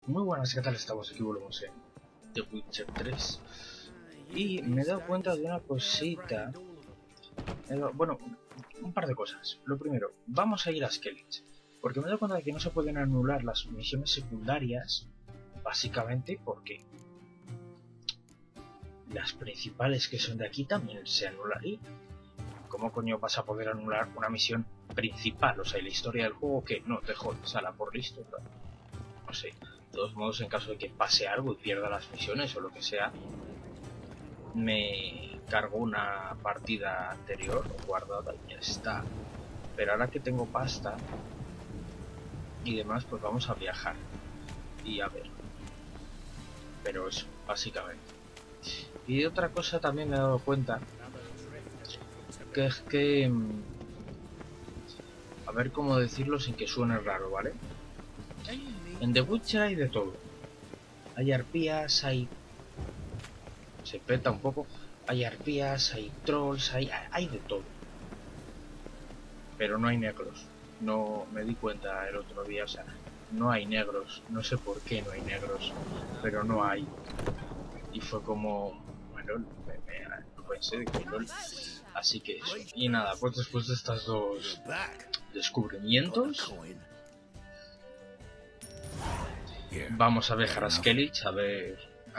Muy buenas, ¿qué tal? Estamos aquí, volvemos en The Witcher 3. Y me he dado cuenta de una cosita. Bueno, un par de cosas. Lo primero, vamos a ir a Skellige, porque me he dado cuenta de que no se pueden anular las misiones secundarias, básicamente porque las principales que son de aquí también se anularían. ¿Cómo coño vas a poder anular una misión principal? O sea, y la historia del juego, que no te jodes, a la por listo, ¿no? No sé. De todos modos, en caso de que pase algo y pierda las misiones o lo que sea, me cargo una partida anterior guardada y ya está. Pero ahora que tengo pasta y demás, pues vamos a viajar y a ver. Pero eso, básicamente. Y otra cosa también me he dado cuenta, que es que... a ver cómo decirlo sin que suene raro, ¿vale? En The Witcher hay de todo. Hay arpías, hay... se peta un poco. Hay arpías, hay trolls, hay de todo. Pero no hay negros. No me di cuenta el otro día, o sea, no hay negros. No sé por qué no hay negros, pero no hay. Y fue como... bueno, no pensé de que LOL. Así que eso. Y nada, pues después de estas dos descubrimientos, vamos a viajar a Skellige a ver...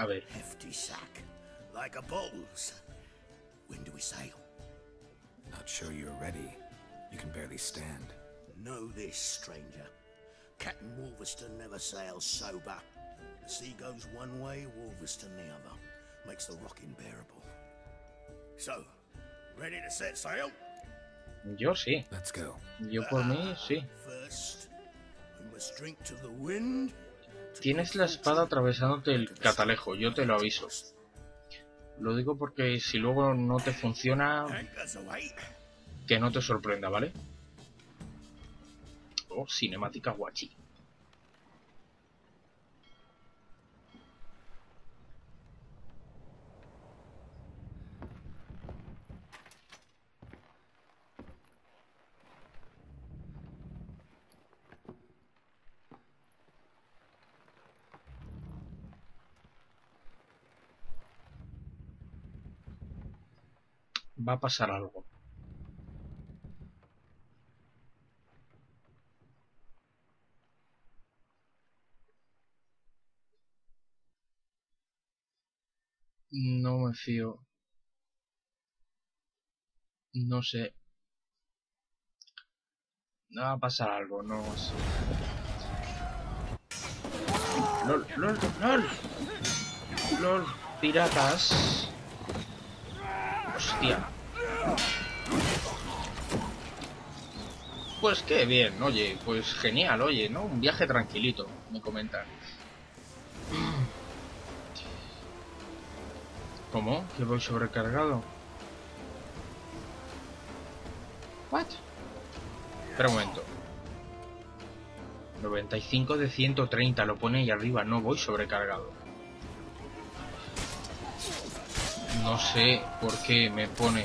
Like a bull's. When do we sail? Not sure you're ready. You can barely stand. Know this, stranger. Captain Wolverston never sails sober. The sea goes one way, Wolverston the other. Makes the rocking bearable. So, ready to set sail? Yo sí. Let's go. Yo por mí sí. First, we must drink to the wind. Tienes la espada atravesándote el catalejo, yo te lo aviso. Lo digo porque si luego no te funciona, que no te sorprenda, ¿vale? Oh, cinemática guachi. Va a pasar algo. No me fío. No sé. Va a pasar algo, no sé. LOL, LOL, LOL. LOL, piratas. Hostia. Pues qué bien, oye, pues genial, oye, ¿no? Un viaje tranquilito, me comentan. ¿Cómo? ¿Que voy sobrecargado? ¿What? Espera un momento. 95 de 130 lo pone ahí arriba, no voy sobrecargado. No sé por qué me pone...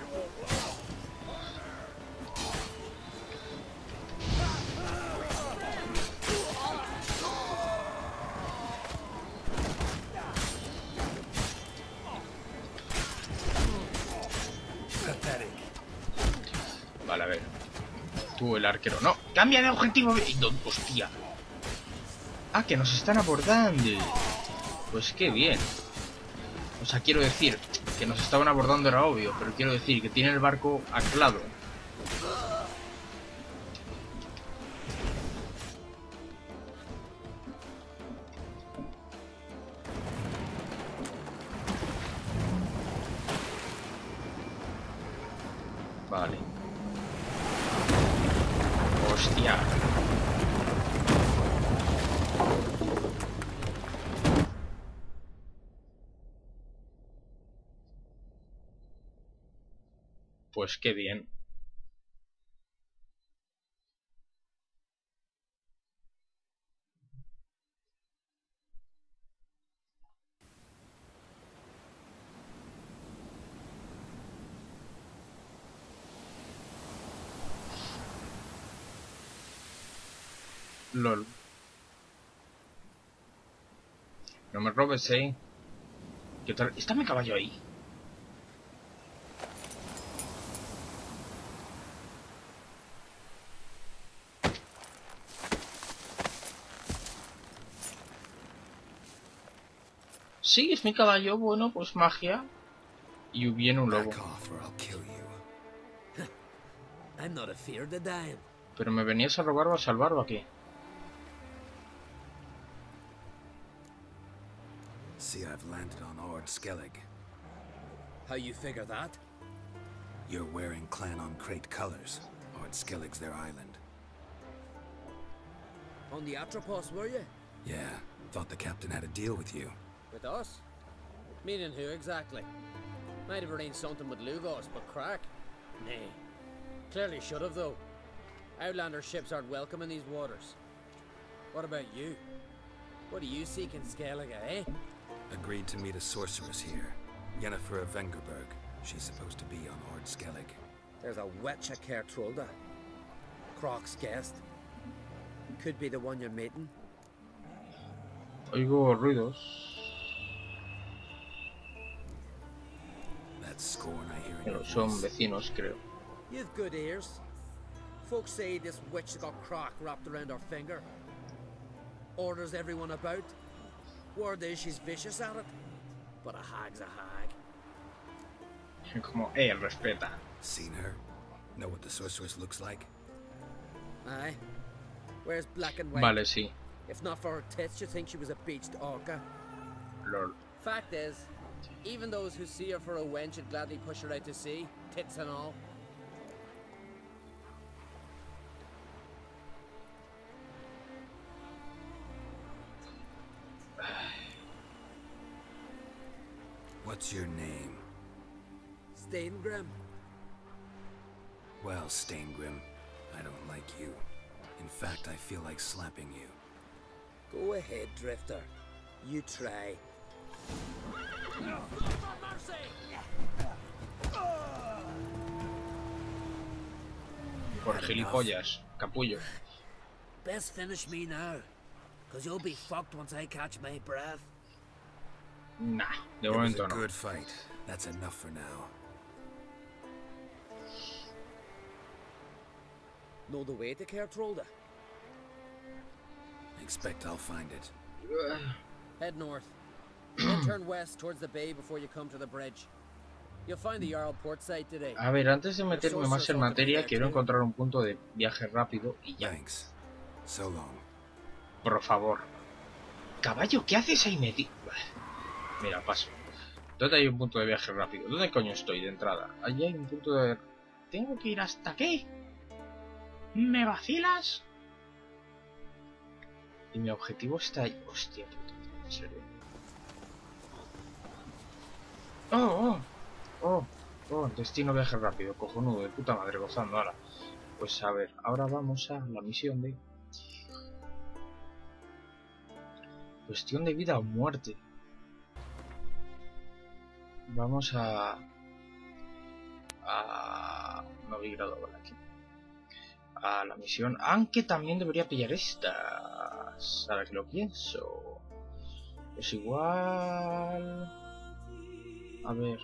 Vale, a ver. Tú, el arquero. ¡No! ¡Cambia de objetivo! ¡Hostia! ¡Ah, que nos están abordando! Pues qué bien. O sea, quiero decir, que nos estaban abordando era obvio, pero quiero decir que tiene el barco anclado. Vale. Hostia. Pues qué bien. LOL. No me robes, ¿eh? ¿Qué tal? ¿Está mi caballo ahí? Sí, es mi caballo. Bueno, pues magia. Y viene un lobo. Back off or I'll kill you. I'm not afeard of dying. ¿Pero me venías a robar o a salvar o a qué? See, I've landed on Ord Skellig. How you figure that? You're wearing Clan on Crate colors. Ord Skellig's their island. On the Atropos, were you? Yeah, thought the captain had a deal with you. With us? Meaning who exactly? Might have arranged something with Lugos, but crack? Nay. Clearly should have, though. Outlander ships aren't welcome in these waters. What about you? What do you seek in Skellige, eh? Agreed to meet a sorceress here. Yennefer of Vengerberg. She's supposed to be on Ord Skellig. There's a witch at Kertrolda. Croc's guest. Could be the one you're meeting. Oigo ruidos. That scorn I hear in Pero your son voice. vecinos, creo. You've good ears. Folks say this witch got Croc wrapped around her finger. Orders everyone about. Word is she's vicious at it. But a hag's a hag. Como, respeta. Seen her? Know what the sorceress looks like? Aye. Wears black and white. Vale, sí. If not for her tits, you'd think she was a beached orca. Lol. Fact is, even those who see her for a wench would gladly push her out to sea, tits and all. What's your name? Steingrim. Well, Steingrim, I don't like you. In fact, I feel like slapping you. Go ahead, Drifter. You try. Por gilipollas, capullo. Best finish me now, cause you'll be fucked once I catch my breath. Nah, de It was momento a no. good fight. That's enough for now. Know the way to Kertrolda? Expect I'll find it. Head north. Then turn west towards the bay before you come to the bridge. You'll find the Jarl port site today. A ver, antes de meterme más en materia, quiero encontrar un punto de viaje rápido y ya. Thanks. So long. Por favor. Caballo, ¿qué haces ahí metido? Mira, paso. ¿Dónde hay un punto de viaje rápido? ¿Dónde coño estoy de entrada? Allí hay un punto de... ¿Tengo que ir hasta qué? ¿Me vacilas? Y mi objetivo está ahí. Hostia puta, en serio. Destino viaje rápido, cojonudo, de puta madre, gozando ahora. Pues a ver, ahora vamos a la misión de... Cuestión de vida o muerte. Vamos a... Novigrado, aquí. A la misión, aunque también debería pillar estas. Ahora que lo pienso. Pues igual... A ver.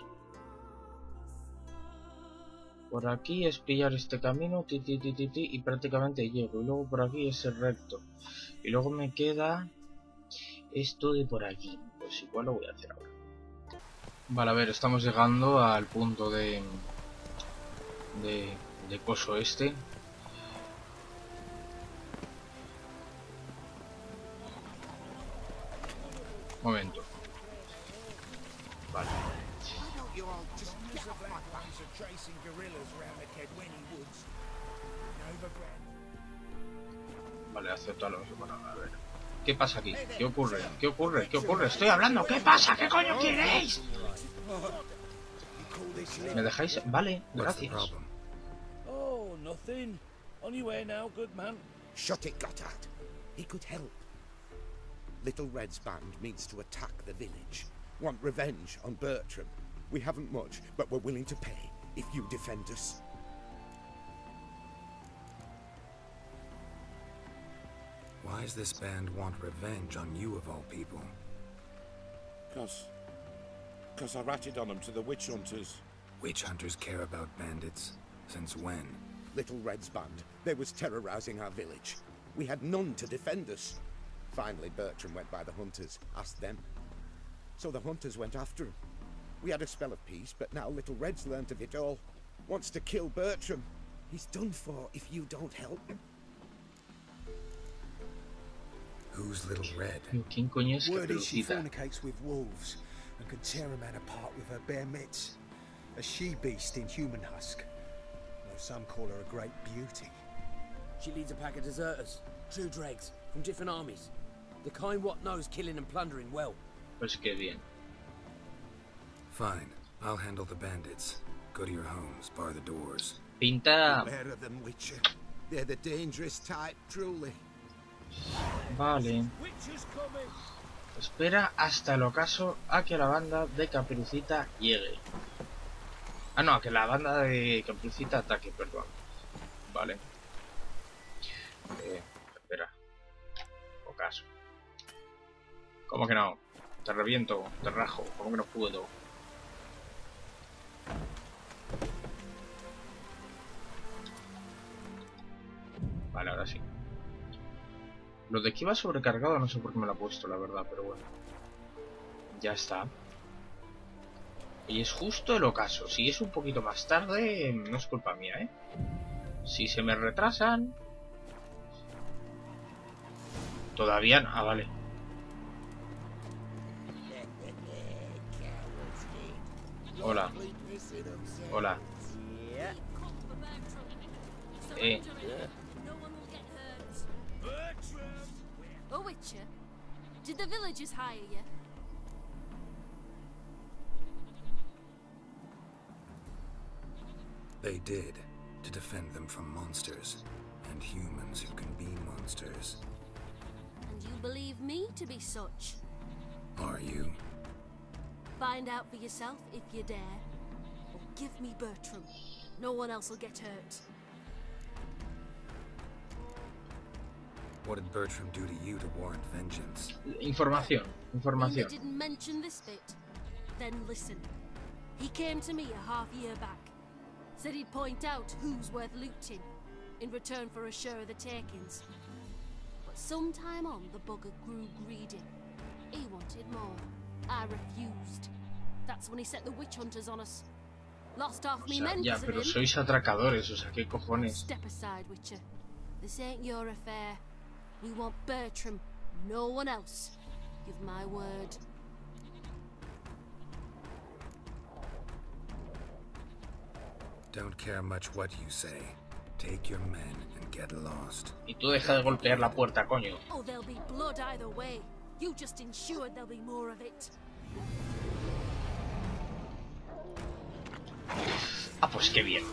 Por aquí es pillar este camino, y prácticamente llego. Y luego por aquí es el recto. Y luego me queda esto de por aquí. Pues igual lo voy a hacer ahora. Vale, a ver, estamos llegando al punto de coso este. Momento. Vale. Vale, acepto a los separados. A ver. ¿Qué pasa aquí? ¿Qué ocurre? ¿Qué ocurre? ¿Qué ocurre? Estoy hablando. ¿Qué pasa? ¿Qué coño queréis? ¿Me dejáis? Vale, What's the gracias. problem? Oh, nothing. On your way now, good man. Shut it, Gotthard. He could help. Little Red's band means to attack the village. Want revenge on Bertram. We haven't much, but we're willing to pay if you defend us. Why does this band want revenge on you of all people? Because I ratted on them to the witch hunters. Witch hunters care about bandits? Since when? Little Red's band. They was terrorizing our village. We had none to defend us. Finally, Bertram went by the hunters, asked them. So the hunters went after him. We had a spell of peace, but now Little Red's learnt of it all. Wants to kill Bertram. He's done for if you don't help him. Who's Little Red? ¿Quién coño es Word is she Caperucita? fornicates with wolves and can tear a man apart with her bare mitts. A she-beast in human husk. Though some call her a great beauty. She leads a pack of deserters, true dregs, from different armies. The kind what knows killing and plundering well. Pues qué bien. Fine. I'll handle the bandits. Go to your homes, bar the doors. Pinta. Beware of them, Witcher. They're the dangerous type, truly. Vale. Witches coming. Espera hasta el ocaso a que la banda de Caperucita llegue. Ah, no, a que la banda de Caperucita ataque, perdón. Vale. Espera. Ocaso. ¿Cómo que no? Te reviento, te rajo. ¿Cómo que no puedo? Vale, ahora sí. Lo de que iba sobrecargado no sé por qué me lo ha puesto, la verdad, pero bueno. Ya está. Y es justo el ocaso. Si es un poquito más tarde, no es culpa mía, ¿eh? Si se me retrasan... Todavía no... Ah, vale. Hola. Hola. Oh, Witcher, did the villagers hire you? They did, to defend them from monsters, and humans who can be monsters. And you believe me to be such? Are you? Find out for yourself if you dare. Or give me Bertram. No one else will get hurt. What did Bertram do to you to warrant vengeance? Información, They información. didn't mention this bit. Then listen. He came to me a half year back. Said he'd point out who's worth looting in return for a share of the takings. But sometime on, the bugger grew greedy. He wanted more. I refused. That's when he set the witch hunters on us. Lost half O me sea, men ya, 'cause of pero him. sois atracadores, o sea, ¿qué cojones? Step aside, Witcher. This ain't your affair. We want Bertram, no one else. Give my word. Don't care much what you say. Take your men and get lost. Y tú deja de golpear la puerta, coño. Oh, there'll be blood either way. You just ensured there'll be more of it. Ah, pues qué bien.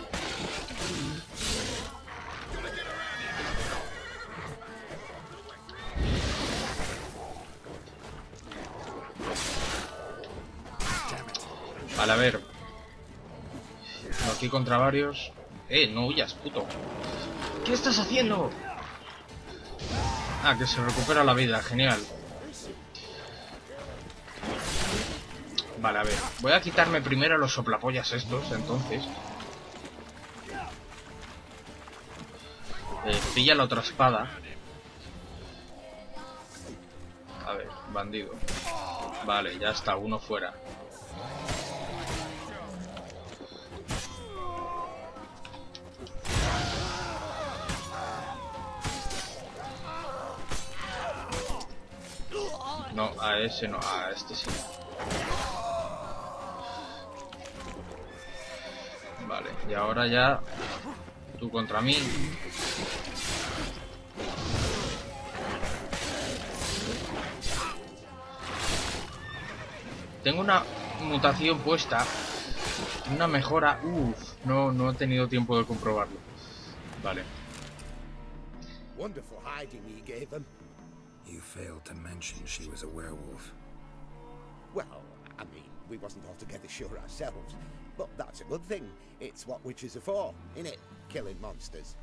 Vale, a ver. Aquí contra varios. No huyas, puto. ¿Qué estás haciendo? Ah, que se recupera la vida, genial. Vale, a ver. Voy a quitarme primero los soplapollas estos, entonces. Pilla la otra espada. A ver, bandido. Vale, ya está, uno fuera. No, a ese no, a este sí. Vale, y ahora ya tú contra mí. Tengo una mutación puesta, una mejora. No he tenido tiempo de comprobarlo. Vale. Wonderful hiding he gave them. You failed to mention she was a werewolf. Well, I mean, we wasn't altogether sure ourselves, but that's a good thing. It's what witches are for, innit? Killing monsters.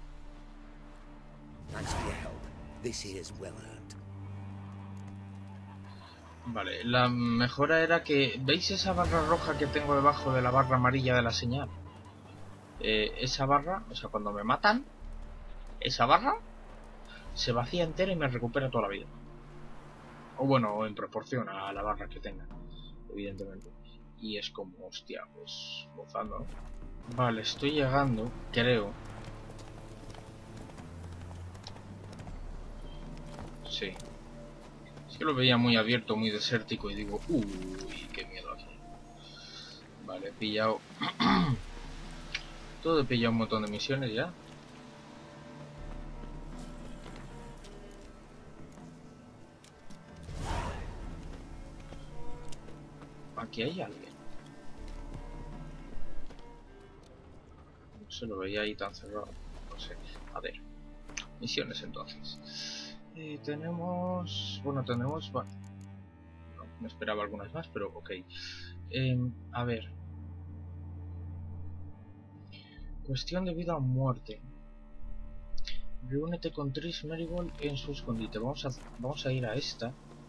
Thanks for your help. This here's well earned. Vale, la mejora era que... ¿Veis esa barra roja que tengo debajo de la barra amarilla de la señal? Esa barra, o sea, cuando me matan, esa barra se vacía entera y me recupera toda la vida. O bueno, en proporción a la barra que tenga, evidentemente. Y es como, hostia, pues gozando, ¿no? Vale, estoy llegando, creo. Sí. Es que lo veía muy abierto, muy desértico y digo, uy, qué miedo aquí. Vale, he pillado... Todo he pillado un montón de misiones ya. Aquí hay alguien. No se lo veía ahí tan cerrado. No sé. A ver. Misiones entonces. Tenemos... Bueno, tenemos... Bueno, no, me esperaba algunas más, pero ok. A ver. Cuestión de vida o muerte. Reúnete con Triss Merigold en su escondite. Vamos a ir a esta.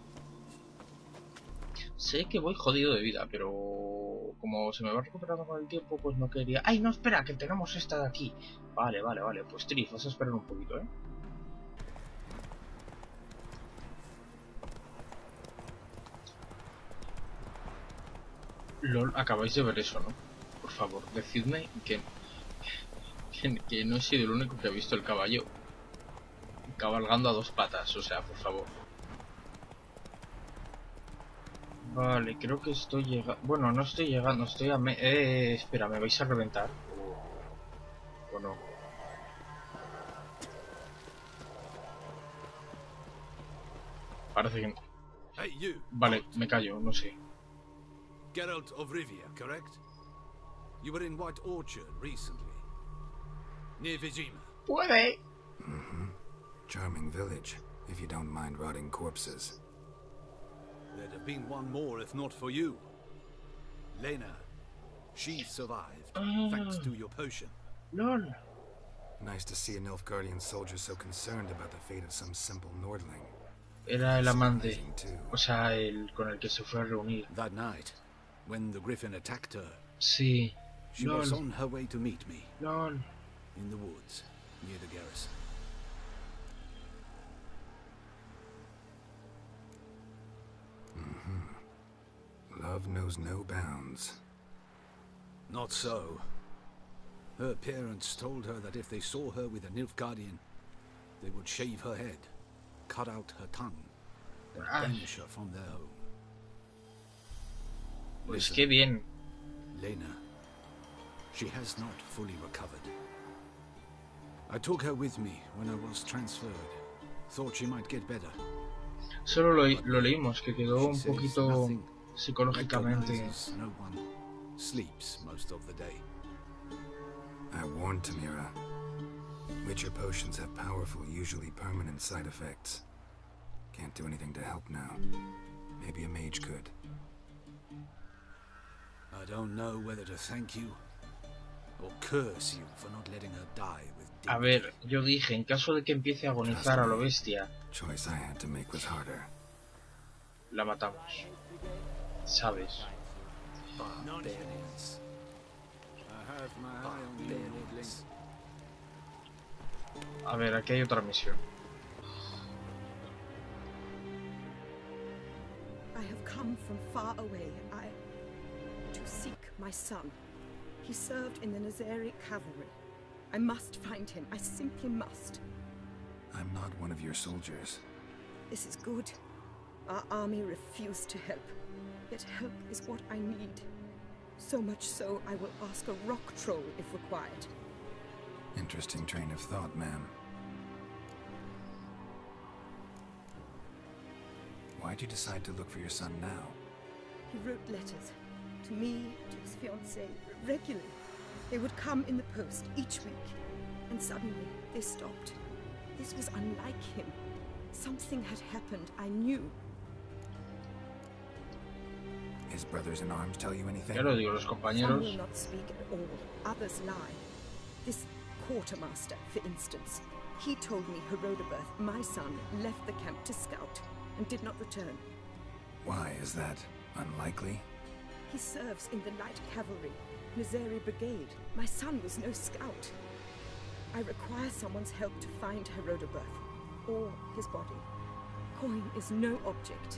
Sé que voy jodido de vida, pero como se me va recuperando con el tiempo, pues no quería... ¡Ay, no, espera! Que tenemos esta de aquí. Vale. Pues Triss, vas a esperar un poquito, ¿eh? LOL, acabáis de ver eso, ¿no? Por favor, decidme que no he sido el único que ha visto el caballo cabalgando a dos patas, o sea, por favor. Vale, creo que estoy llegando... Bueno, no estoy llegando, estoy a... espera, ¿me vais a reventar? ¿O no? Parece que... Hey, you. Vale, me callo, no sé. Geralt of Rivia, correct? You were in White Orchard recently. Near Vizima. ¡Puede! Charming village, if you don't mind rotting corpses. There'd have been one more if not for you. Lena. She survived, thanks to your potion. LOL. Nice to see a Nilfgaardian soldier so concerned about the fate of some simple Nordling. Era el amante, o sea, el con el que se fue a reunir. That night, when the griffin attacked her, sí. She was on her way to meet me. LOL. In the woods, near the garrison. Love knows no bounds. Not so. Her parents told her that if they saw her with a Nilfgaardian, they would shave her head, cut out her tongue, and banish her from their home. Pues qué bien. Lena, she has not fully recovered. I took her with me when I was transferred. Thought she might get better. Solo lo leímos, que quedó un poquito psicológicamente. No one sleeps most of the day. I warned Tamira. Witcher potions have powerful, usually permanent side effects. Can't do anything to help now. Maybe a mage could. I don't know whether to thank you or curse you for not letting her die with dignity. A ver, yo dije, en caso de que empiece a agonizar a lo bestia, Choice I had to make was harder. la matamos. ¿Sabes? Barbarians. I have my eye on you, Nordling. A ver, aquí hay otra misión. I have come from far away. To seek my son. He served in the Nazari cavalry. I must find him. I simply must. I'm not one of your soldiers. This is good. Our army refused to help. Yet help is what I need. So much so, I will ask a rock troll if required. Interesting train of thought, ma'am. Why'd you decide to look for your son now? He wrote letters. To me, to his fiancée, regularly. They would come in the post each week. And suddenly, they stopped. This was unlike him. Something had happened, I knew. His brothers in arms tell you anything? Ya lo digo, los Some compañeros. will not speak at all. Others lie. This quartermaster, for instance. He told me Herodoberth, my son, left the camp to scout and did not return. Why? Is that unlikely? He serves in the light cavalry, Nazeri Brigade. My son was no scout. I require someone's help to find Herodoberth, or his body. Coin is no object.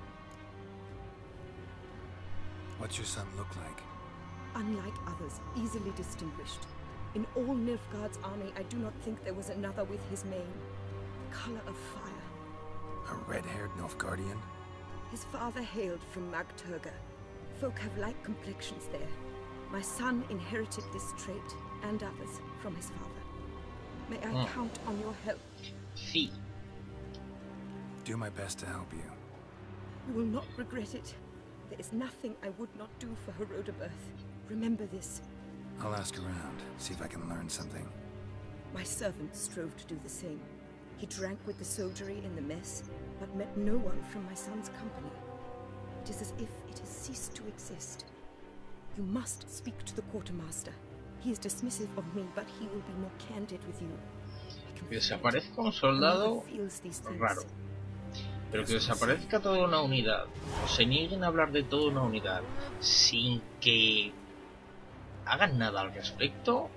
What's your son look like? Unlike others, easily distinguished. In all Nilfgaard's army, I do not think there was another with his mane. The color of fire. A red-haired Nilfgaardian? His father hailed from Magturga. Folk have light complexions there. My son inherited this trait, and others, from his father. May I count on your help? Sí. Do my best to help you. You will not regret it. There is nothing I would not do for Herodoberth. Remember this. I'll ask around, see if I can learn something. My servant strove to do the same. He drank with the soldiery in the mess, but met no one from my son's company. It is as if it has ceased to exist. You must speak to the quartermaster. He is dismissive of me, but he will be more candid with you. Que desaparezca un soldado, raro. Pero que desaparezca toda una unidad, o se nieguen a hablar de toda una unidad, sin que hagan nada al respecto,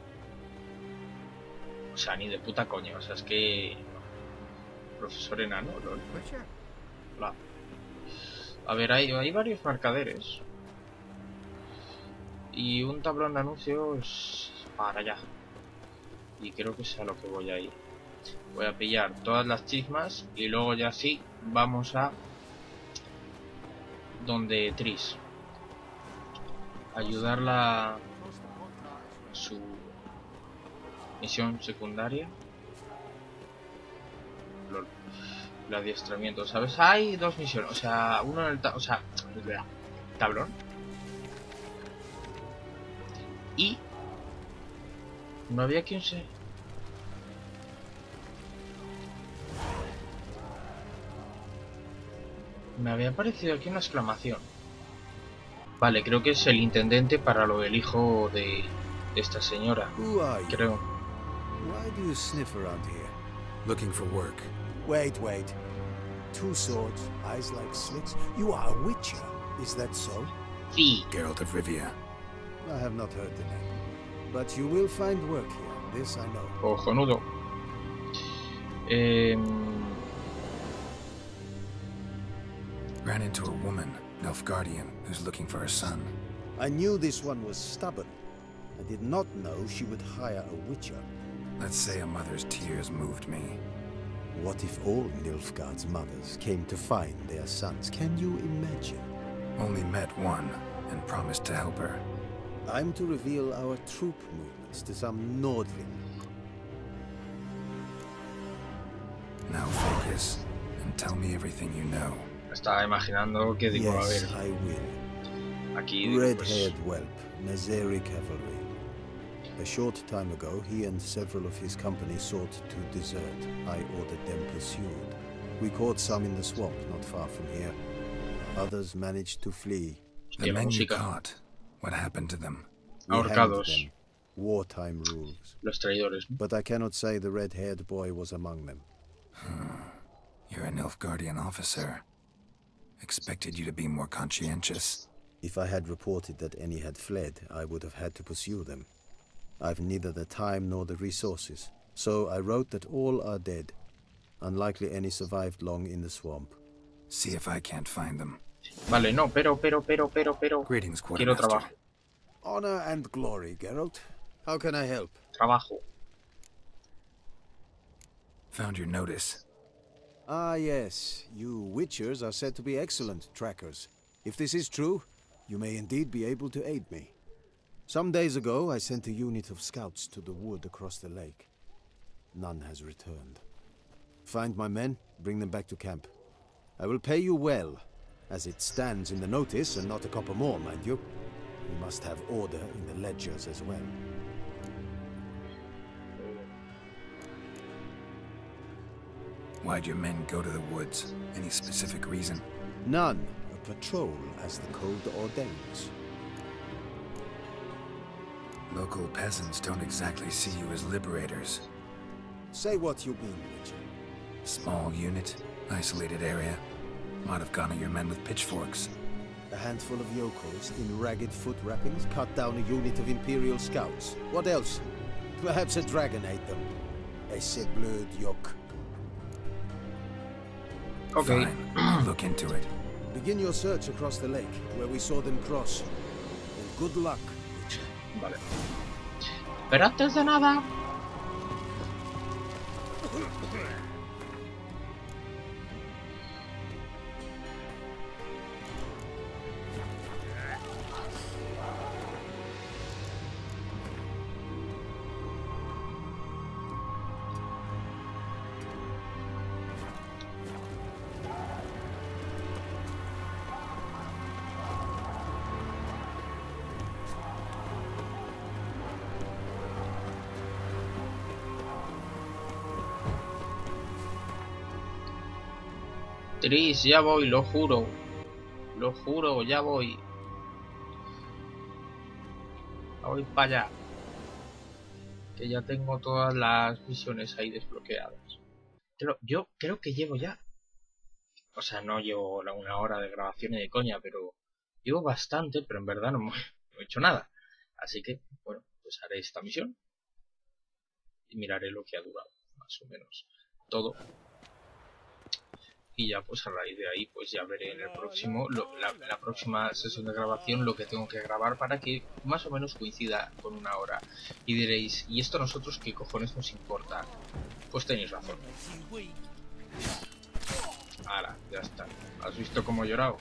o sea, ni de puta coña, o sea, es que... Profesor enano, lol. Hola. A ver, hay varios mercaderes. Y un tablón de anuncios para allá. Y creo que es a lo que voy a ir. Voy a pillar todas las chismas y luego ya sí vamos a donde Triss. Ayudarla a su misión secundaria. Lol. El adiestramiento, ¿sabes? Hay dos misiones, o sea, uno en el tablón. Y no había quien se... Me había aparecido aquí una exclamación. Vale, creo que es el intendente para lo del hijo de esta señora. Creo. Why do you sniff around here? Looking for work. Wait. 2 swords, eyes like slits. You are a witcher, is that so? Sí. Geralt of Rivia. I have not heard the name. But you will find work here, this I know. Cojonudo. Ran into a woman, Nilfgaardian, who's looking for her son. I knew this one was stubborn. I did not know she would hire a witcher. Let's say a mother's tears moved me. What if all Nilfgaard's mothers came to find their sons? Can you imagine? Only met one, and promised to help her. I'm to reveal our troop movements to some Nordling. Now focus, and tell me everything you know. Estaba imaginando que digo, Yes, a ver, I will. aquí digo, Red-haired whelp, Nazeri cavalry. A short time ago, he and several of his company sought to desert. I ordered them pursued. We caught some in the swamp not far from here. Others managed to flee. The men you caught, what happened to them? We ahorcados. hanged them. Wartime rules. Los traidores. But I cannot say the red-haired boy was among them. You're a Nilfgaardian officer. Expected you to be more conscientious. If I had reported that any had fled, I would have had to pursue them. I've neither the time nor the resources, so I wrote that all are dead. Unlikely any survived long in the swamp. See if I can't find them. Vale, no, pero. Greetings, Quiero quartermaster. trabajo. Honor and glory, Geralt. How can I help? Trabajo. Found your notice. Ah, yes. You Witchers are said to be excellent trackers. If this is true, you may indeed be able to aid me. Some days ago, I sent a unit of scouts to the wood across the lake. None has returned. Find my men, bring them back to camp. I will pay you well, as it stands in the notice, and not a copper more, mind you. We must have order in the ledgers as well. Why'd your men go to the woods? Any specific reason? None. A patrol, as the code ordains. Local peasants don't exactly see you as liberators. Say what you mean, Witcher. Small unit, isolated area. Might have gone at your men with pitchforks. A handful of yokels in ragged foot wrappings cut down a unit of Imperial scouts. What else? Perhaps a dragon ate them. Esse blöd yoke. Okay. Fine. Look into it. Begin your search across the lake, where we saw them cross. And good luck, Witcher. Vale. Pero antes de nada... Tris, ya voy, lo juro. Lo juro, ya voy. Voy para allá. Que ya tengo todas las misiones ahí desbloqueadas. Pero yo creo que llevo ya... O sea, no llevo una hora de grabación y de coña, pero... Llevo bastante, pero en verdad no he hecho nada. Así que, bueno, pues haré esta misión. Y miraré lo que ha durado, más o menos. Todo. Y ya pues a raíz de ahí pues ya veré en el próximo la próxima sesión de grabación lo que tengo que grabar para que más o menos coincida con una hora. Y diréis, ¿y esto a nosotros qué cojones nos importa? Pues tenéis razón. Ahora, ya está. ¿Has visto cómo he llorado?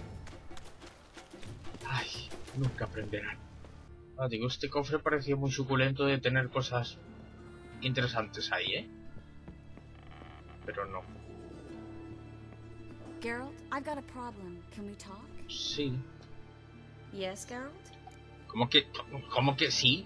Ay, nunca aprenderán. Ah, digo, este cofre parecía muy suculento de tener cosas interesantes ahí, ¿eh? Pero no. Geralt, I've got a problem. Can we talk? Sí. Yes, Geralt? ¿Cómo que sí?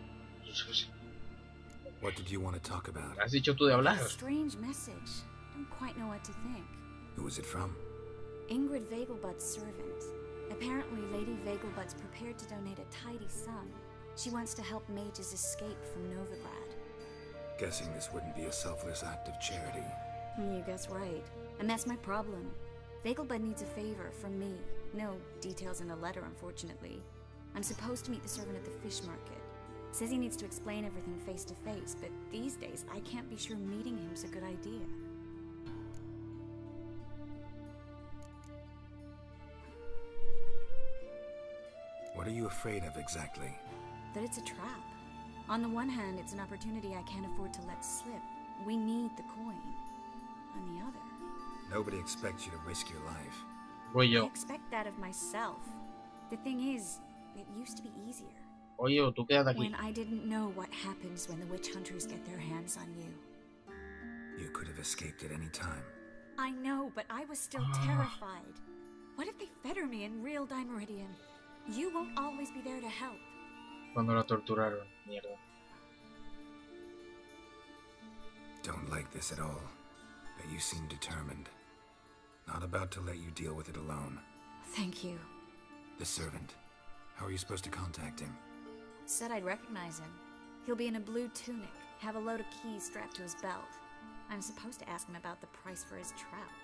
What did you want to talk about? ¿Has dicho tú de hablar? A strange message. Don't quite know what to think. Who was it from? Ingrid Vegelbud's servant. Apparently, Lady Vegelbud's prepared to donate a tidy sum. She wants to help mages escape from Novigrad. Guessing this wouldn't be a selfless act of charity. You guess right. And that's my problem. Vegelbud needs a favor from me. No details in the letter, unfortunately. I'm supposed to meet the servant at the fish market. Says he needs to explain everything face to face, but these days I can't be sure meeting him's a good idea. What are you afraid of exactly? That it's a trap. On the one hand, it's an opportunity I can't afford to let slip. We need the coin. On the other... Nobody expects you to risk your life. I expect that of myself. The thing is, it used to be easier. Oye, tú quédate aquí. When I didn't know what happens when the witch hunters get their hands on you. You could have escaped at any time. I know, but I was still terrified. What if they fetter me in real Dimeridian? You won't always be there to help. Cuando la torturaron, mierda. Don't like this at all, but you seem determined. Not about to let you deal with it alone. Thank you. The servant. How are you supposed to contact him? Said I'd recognize him. He'll be in a blue tunic, have a load of keys strapped to his belt. I'm supposed to ask him about the price for his trout.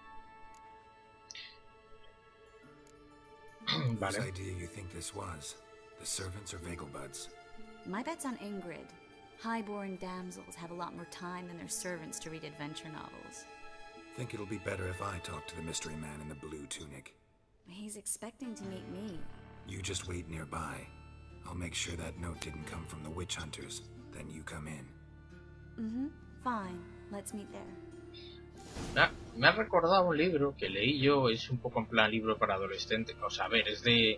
Whose idea you think this was? The servants or Vegelbud's? My bet's on Ingrid. High-born damsels have a lot more time than their servants to read adventure novels. Think it'll be better if I talk to the mystery man in the blue tunic. He's expecting to meet me. You just wait nearby. I'll make sure that note didn't come from the witch hunters. Then you come in. Fine. Let's meet there. Me ha recordado un libro que leí yo, es un poco en plan libro para adolescentes. O sea, a ver, es de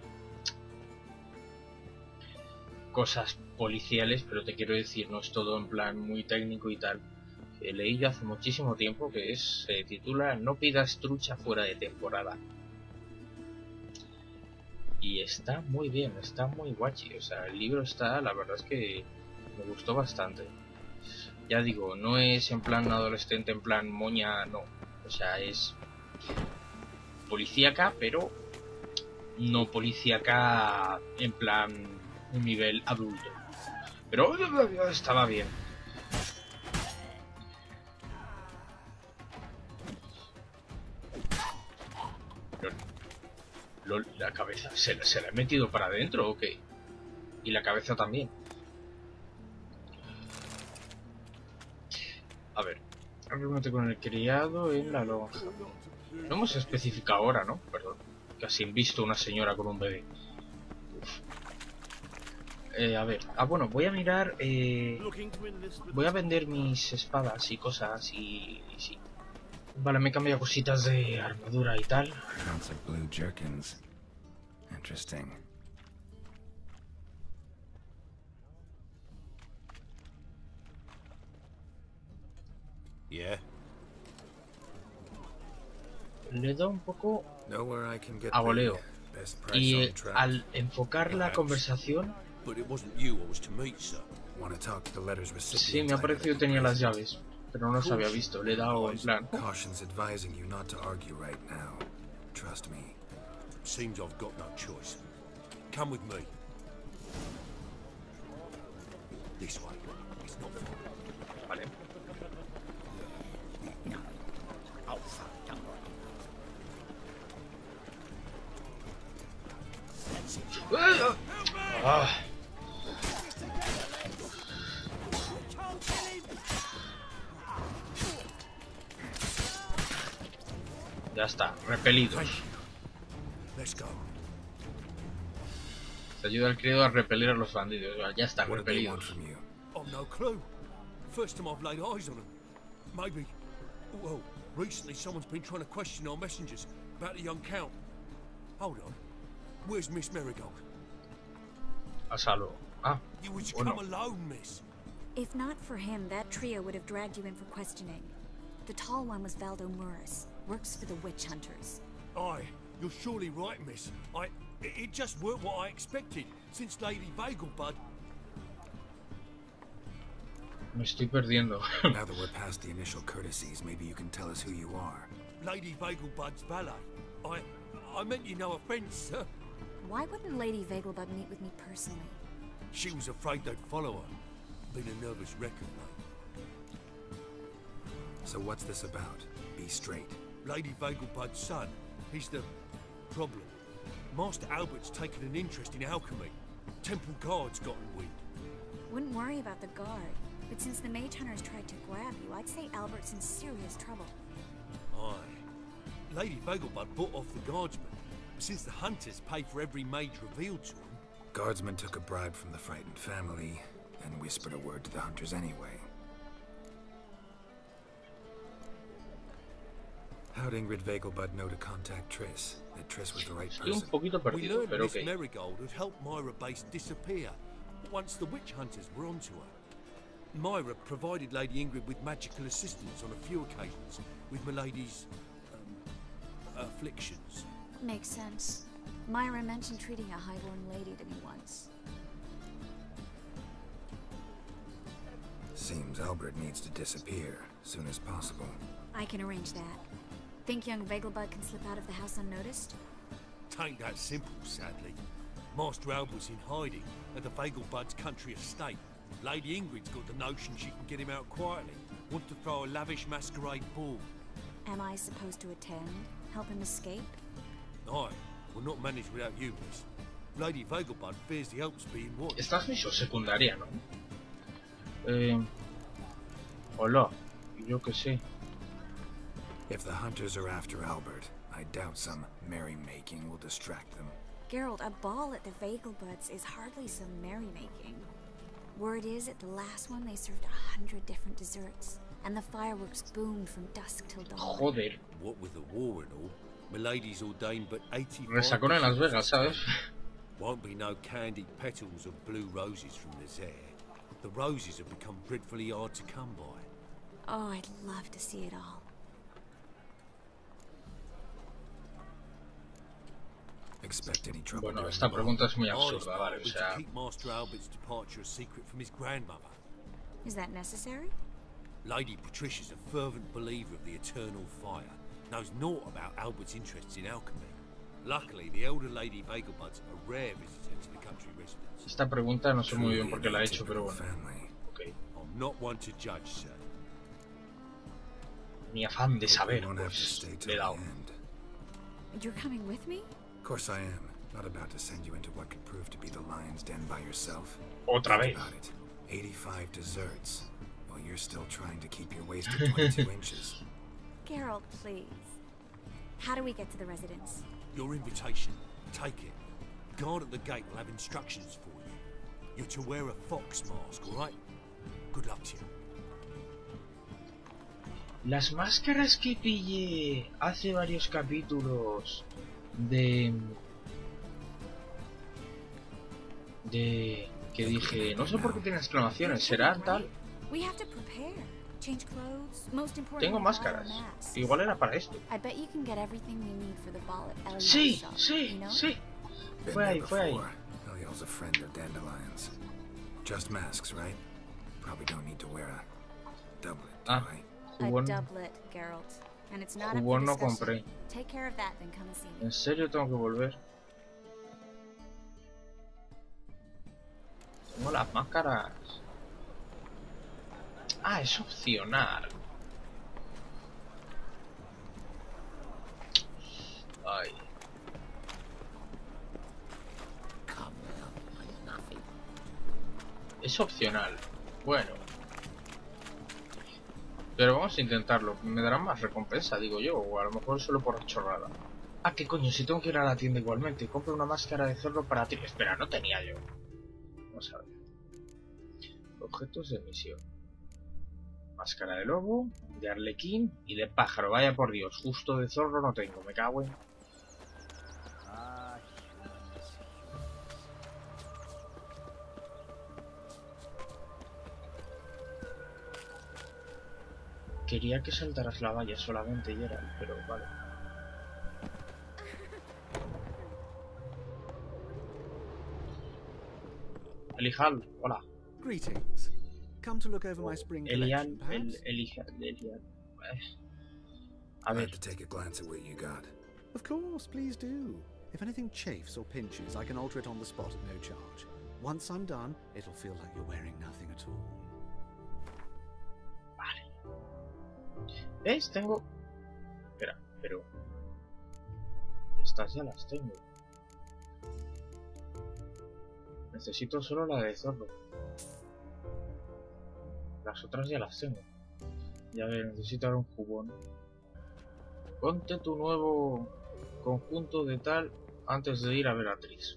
cosas policiales, pero te quiero decir, no es todo en plan muy técnico y tal. Que leí yo hace muchísimo tiempo, que se titula No pidas trucha fuera de temporada. Y está muy bien, está muy guachi. O sea, el libro está, la verdad es que me gustó bastante. Ya digo, no es en plan adolescente, en plan moña, no. O sea, es policíaca, pero no policíaca en plan un nivel adulto. Pero estaba bien. La cabeza, ¿se la he metido para adentro o qué? Y la cabeza también. A ver, reúnete con el criado en la lonja. No hemos especificado ahora, ¿no? Perdón. Casi he visto una señora con un bebé. A ver, bueno, voy a mirar. Voy a vender mis espadas y cosas y sí. Vale, me he cambiado cositas de armadura y tal. Blue jerkins. Interesting. Yeah. Le da un poco a voleo. Y al enfocar la conversación, sí, me ha parecido que tenía las llaves, pero no las había visto. Le he dado en plan. Seems I've got no choice. Come with me. This way. It's not far. Vale. Ah. Ya está, repelidos. Se ayuda al criado a repeler a los bandidos. Ya están repelidos. I've no clue. First time I've laid eyes on them. Maybe. Well, recently someone's been trying to question our messengers about the young count. Hold on. Where's Miss Marigold? A salvo. Ah. You would come alone, miss. If not for him, that trio would have dragged you in for questioning. The tall one was Valdo Muris. Works for the witch hunters. Aye, you're surely right, miss. It just weren't what I expected, since Lady Vegelbud... Me estoy perdiendo. Now that we're past the initial courtesies, maybe you can tell us who you are. Lady Vegelbud's valet. I meant you no offense, sir. Why wouldn't Lady Vegelbud meet with me personally? She was afraid they'd follow her. Been a nervous wreck of late. So what's this about? Be straight. Lady Vegelbud's son. He's the problem. Master Albert's taken an interest in alchemy. Temple guards gotten wind. Wouldn't worry about the guard, but since the mage hunters tried to grab you, I'd say Albert's in serious trouble. Aye. Lady Vegelbud bought off the guardsmen, but since the hunters pay for every mage revealed to them... Guardsmen took a bribe from the frightened family, and whispered a word to the hunters anyway. How'd Ingrid Vegelbud know to contact Triss? That Triss was the right person? We learned Miss Marigold had helped Myra Base disappear once the witch hunters were onto her. Myra provided Lady Ingrid with magical assistance on a few occasions with Milady's afflictions. Makes sense. Myra mentioned treating a highborn lady to me once. Seems Albert needs to disappear soon as possible. I can arrange that. Think young Vegelbud can slip out of the house unnoticed? Tain't that simple, sadly. Master Albert's in hiding at the Vegelbud's country estate. Lady Ingrid's got the notion she can get him out quietly. Want to throw a lavish masquerade ball. Am I supposed to attend? Help him escape? Aye. Will not manage without you, miss. Lady Vegelbud fears the help's being watched. Esta es misión secundaria, ¿no? Hola. Yo que sé. If the hunters are after Albert, I doubt some merrymaking will distract them. Geralt, a ball at the Vegelbuds is hardly some merrymaking. Word is, at the last one they served 100 different desserts, and the fireworks boomed from dusk till dawn. Joder. What with the war and all, Milady's ordained but 85... Resacón en Las Vegas, ¿sabes? Won't be no candied petals of blue roses from the Zaire. The roses have become dreadfully hard to come by. Oh, I'd love to see it all. Expect any trouble. Bueno, esta pregunta es muy absurda, vale, o sea... To keep Master Albert's departure a secret from his grandmother. Is that necessary? Lady Patricia's a fervent believer of the eternal fire. Knows naught about Albert's interests in alchemy. Luckily, the elder Lady Vegelbud's a rare visitor to the country residence. Esta pregunta no sé muy bien por qué la he hecho, pero bueno. Okay. I'm not one to judge, sir. Mi afán de saber, pues, le he dado. You're coming with me? Of course I am. Not about to send you into what could prove to be the lion's den by yourself. Otra vez. Think about it. 85 desserts, while you're still trying to keep your waist at 22 inches. Geralt, please. How do we get to the residence? Your invitation. Take it. Guard at the gate will have instructions for you. You're to wear a fox mask, all right? Good luck to you. Las máscaras que pillé hace varios capítulos de que dije, no sé por qué tiene exclamaciones, será tal. We have to prepare. Change clothes. Most important, Tengo máscaras. Igual era para esto. I bet you can get everything we need for the ball at Eliel's Sí, shop, sí, you know? sí. Been Fue there ahí, fue ahí. before. Eliel's a friend of Dandelion's. Just masks, right? Probably don't need to wear a doublet, do Ah. I? A Jubón, doublet, Geralt. And it's not up jubón for no discussion. compré. Take care of that, then come and see me. ¿En serio tengo que volver? Tengo las máscaras. Ah, es opcional. Ay. Es opcional. Bueno. Pero vamos a intentarlo. Me darán más recompensa, digo yo. O a lo mejor solo por chorrada. Ah, ¿qué coño? Si tengo que ir a la tienda igualmente. Compro una máscara de zorro para ti. Espera, no tenía yo. Vamos a ver. Objetos de misión. Máscara de lobo, de arlequín y de pájaro. Vaya por Dios, justo de zorro no tengo. Me cago en... Quería que saltaras la valla solamente, Geralt, pero vale. Elial, hola. Greetings. Come to look over my spring Elial, collection, perhaps? Elial. I'd like to take a glance at what you got. Of course, please do. If anything chafes or pinches, I can alter it on the spot at no charge. Once I'm done, it'll feel like you're wearing nothing at all. ¿Ves? Tengo... Espera, pero... Estas ya las tengo. Necesito solo la de zorro. Las otras ya las tengo. Ya ver, necesito ahora un jubón. Ponte tu nuevo conjunto de tal antes de ir a ver a Tris.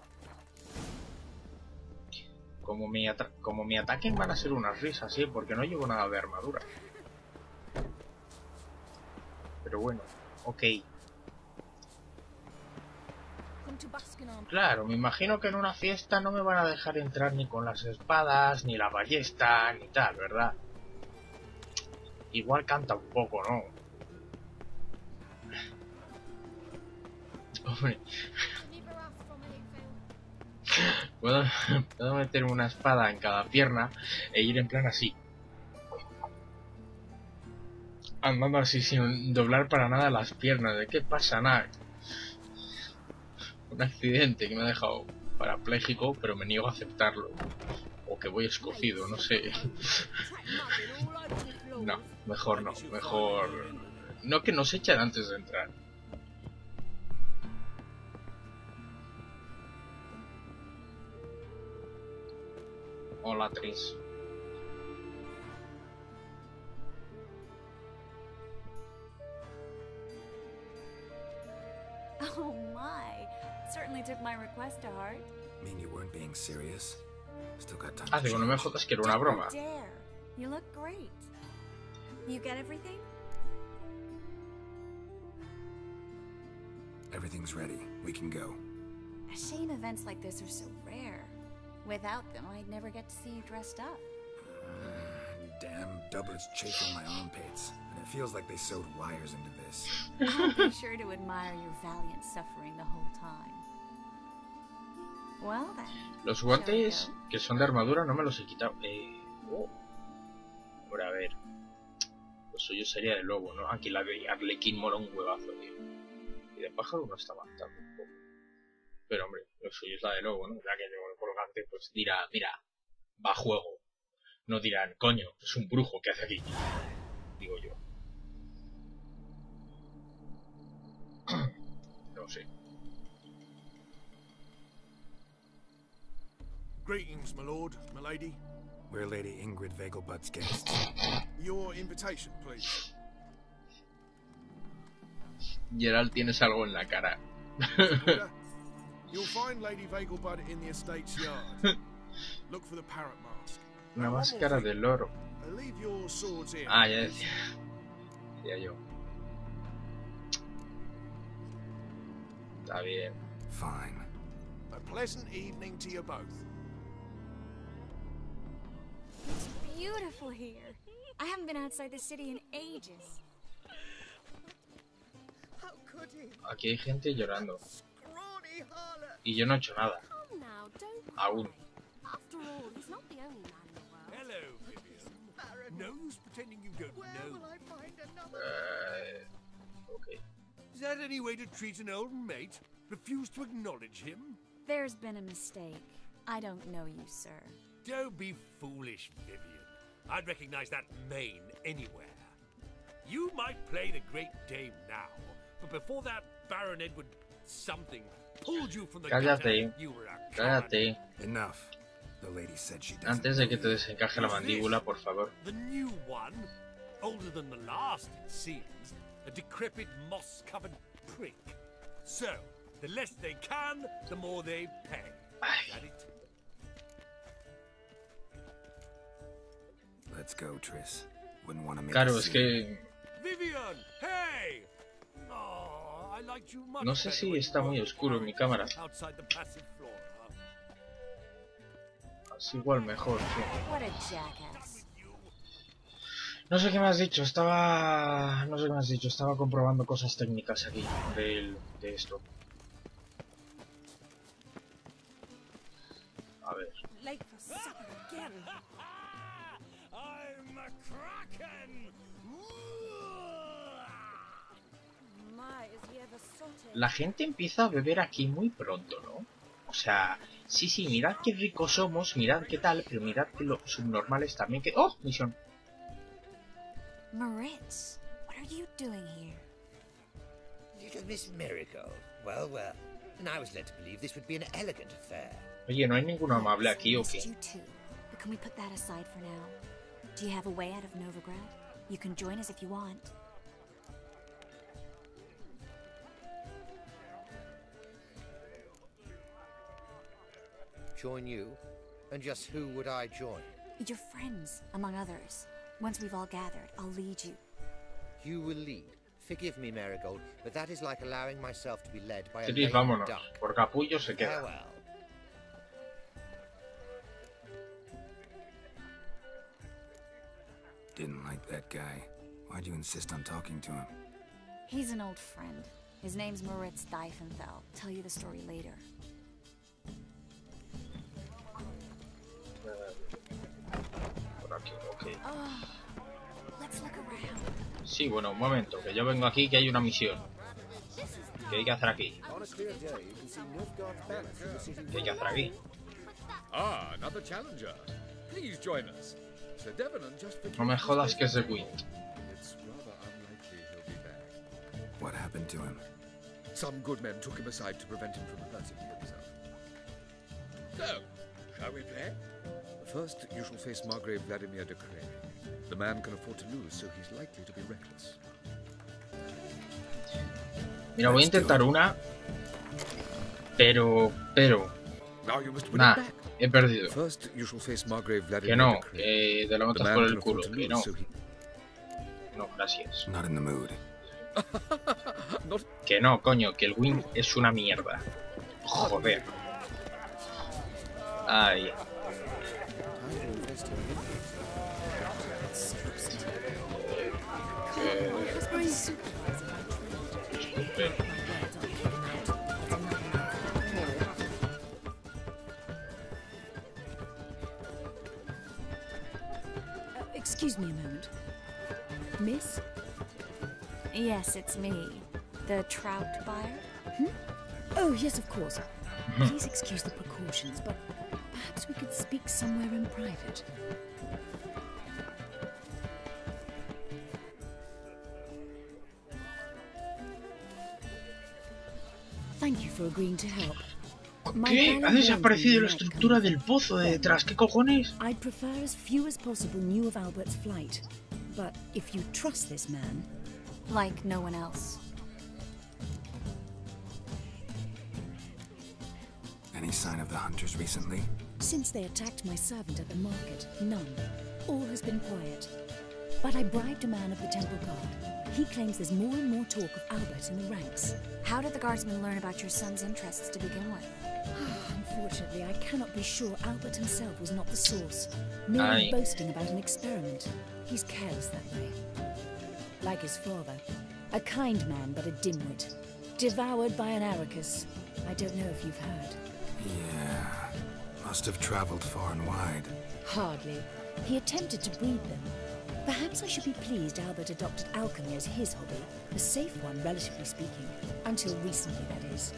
Como me ataquen van a ser unas risas, ¿sí? Porque no llevo nada de armadura. Pero bueno, ok. Claro, me imagino que en una fiesta no me van a dejar entrar ni con las espadas, ni la ballesta, ni tal, ¿verdad? Igual canta un poco, ¿no? Hombre. Puedo meterme una espada en cada pierna e ir en plan así. Andando así sin doblar para nada las piernas. ¿De qué pasa? Nada. Un accidente que me ha dejado parapléjico, pero me niego a aceptarlo. O que voy escocido, no sé. No, mejor no. Mejor... No, que nos echan antes de entrar. Hola, Tris. Oh my! Certainly took my request to heart. Mean you weren't being serious? Still got time Ah, to digo, no me change. jodas que era una broma. Dare. You look great. You get everything? Everything's ready. We can go. A shame events like this are so rare. Without them, I'd never get to see you dressed up. Damn doublets chafing my armpits. And it feels like they sewed wires into this. I'll be sure to admire your valiant suffering the whole time. Well then. Los guantes que son de armadura no me los he quitado. Hombre, a ver. Lo suyo sería de lobo, ¿no? Aquí la de Arlequín mola un huevazo, tío. Y de pájaro no está mal tampoco. Pero hombre, lo suyo es la de lobo, ¿no? Ya que llevo el colgante, pues dirá, mira, va a juego. No dirán, coño, es un brujo que hace aquí. Digo yo. No sé. Greetings, my lord, my lady. We're Lady Ingrid Vegelbud's guests. Your invitation, please. Geralt, tienes algo en la cara. You'll find Lady Vegelbud in the estate's yard. Look for the parrot mask. Una máscara de loro. Leave your swords here. Ah, ya decía. Decía yo. Está bien. Fine. A pleasant evening to you both. It's beautiful here. I haven't been outside the city in ages. Aquí hay gente llorando. Y yo no he hecho nada. Aún. Hello, Vivian. No use pretending you don't know. Okay. Is that any way to treat an old mate? Refuse to acknowledge him? There's been a mistake. I don't know you, sir. Don't be foolish, Vivian. I'd recognize that mane anywhere. You might play the Great Dame now, but before that Baron Edward something pulled you from the gutter, you were a coward. Cállate. Enough. The lady said she doesn't. Antes de que te desencaje la mandíbula, por favor. The new one, older than the last, it seems, a decrepit, moss-covered prick. So, the less they can, the more they pay. Is that it? Let's go, Triss. Wouldn't want to make Claro, es que Vivian, hey! Oh, I liked you much no sé si está muy oscuro en mi cámara. outside the passive floor. Así igual mejor, sí. What a jackass. No sé qué me has dicho, estaba comprobando cosas técnicas aquí de esto. A ver. Late for supper again. I'm a kraken. My, is he ever salty? La gente empieza a beber aquí muy pronto, ¿no? O sea, sí, mirad qué ricos somos, mirad qué tal, pero mirad que los subnormales también que... ¡Oh! Misión. Moritz, what are you doing here? Little Miss Marigold. Well, well. And I was led to believe this would be an elegant affair. Oye, ¿no hay ninguno amable aquí o qué? You too, but can we put that aside for now? Do you have a way out of Novigrad? You can join us if you want. Join you? And just who would I join? Your friends, among others. Once we've all gathered, I'll lead you. You will lead. Forgive me, Marigold, but that is like allowing myself to be led by a Tris, lame vámonos. duck. Por capullo se queda. Farewell. Didn't like that guy. Why'd you insist on talking to him? He's an old friend. His name's Moritz Diefenthal. Tell you the story later. Por aquí, ok. Oh, let's look around. Sí, bueno, un momento, que yo vengo aquí, que hay una misión. ¿Qué hay que hacer aquí? ¿Qué hay que hacer aquí? Ah, another challenger. Please join us. Sir Devenant just No me jodas que es de Gwyn. It's rather unlikely he'll be back. What happened to him? Some good men took him aside to prevent him from hurting himself. So, shall we play? First, you shall face Margrave Vladimir de Cray. The man can afford to lose, so he's likely to be reckless. Mira, voy a intentar una, pero, nah, he perdido. First, you shall face Margrave Vladimir Que no, de Cray. te lo metas por el culo, que no. No, gracias. Not in the mood. Que no, coño, que el Gwyn es una mierda. Joder. Ay. Excuse me a moment. Miss? Yes, it's me. The trout buyer? Oh, yes, of course. Please excuse the precautions, but perhaps we could speak somewhere in private. Thank you for agreeing to help. ¿Qué? Ha desaparecido la estructura del pozo de detrás. ¿Qué cojones? I'd prefer as few as possible knew of Albert's flight. But if you trust this man... Like no one else. Any sign of the hunters recently? Since they attacked my servant at the market, none. All has been quiet. But I bribed a man of the Temple Guard. He claims there's more and more talk of Albert in the ranks. How did the guardsmen learn about your son's interests to begin with? Unfortunately, I cannot be sure Albert himself was not the source. Merely boasting about an experiment. He's careless that way. Like his father. A kind man, but a dimwit. Devoured by an Arrakis. I don't know if you've heard. Yeah. Must have traveled far and wide. Hardly. He attempted to breed them. Perhaps I should be pleased Albert adopted alchemy as his hobby. A safe one, relatively speaking. Until recently, that is.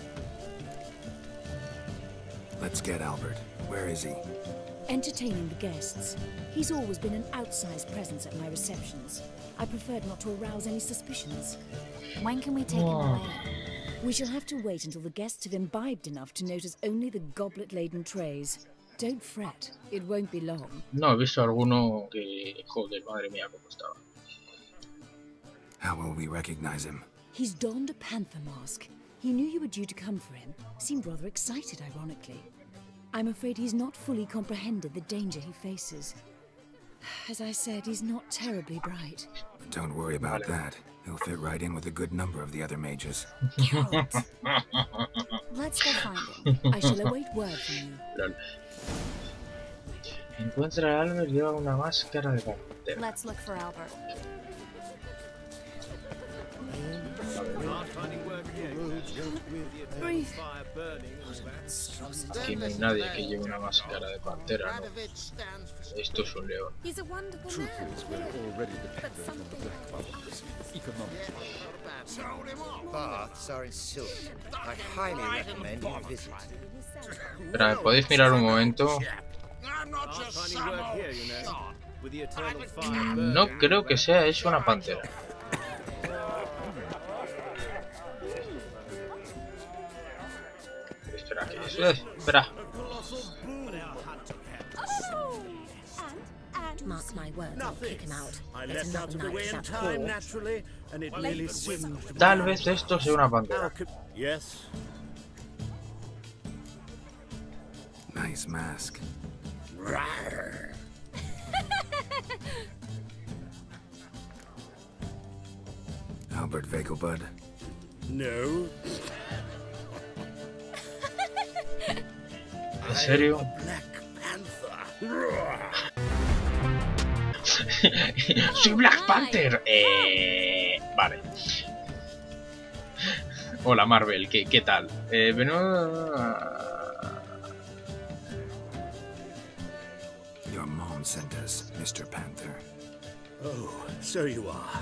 Let's get Albert. Where is he? Entertaining the guests. He's always been an outsized presence at my receptions. I preferred not to arouse any suspicions. When can we take him away? We shall have to wait until the guests have imbibed enough to notice only the goblet-laden trays. Don't fret, it won't be long. No, he visto alguno que... Joder, madre mía, cómo estaba. How will we recognize him? He's donned a panther mask. He knew you were due to come for him. Seemed rather excited, ironically. I'm afraid he's not fully comprehended the danger he faces. As I said, he's not terribly bright. Don't worry about that. He'll fit right in with a good number of the other mages. Let's go find him. I shall await word from you. Lol. Encuentra a Albert, lleva una máscara de pantera. Let's look for Albert. Aquí no hay nadie que lleve una máscara de pantera, ¿no? Esto es un león. Baths are in silk. I highly recommend you visit. Espera, ¿me podéis mirar un momento? No creo que sea eso una pantera. Espera, que eso es... Espera. Mark my words, I'll kick him out. I left out of the way in time, naturally, and it really singed. Tal vez esto sea una pantera. Yes. Nice mask. Albert Vegelbud? No. ¿En serio? ¡Soy Black Panther! Vale. Hola Marvel, ¿qué tal? Your mom sent us, Mr. Panther. Oh, so you are.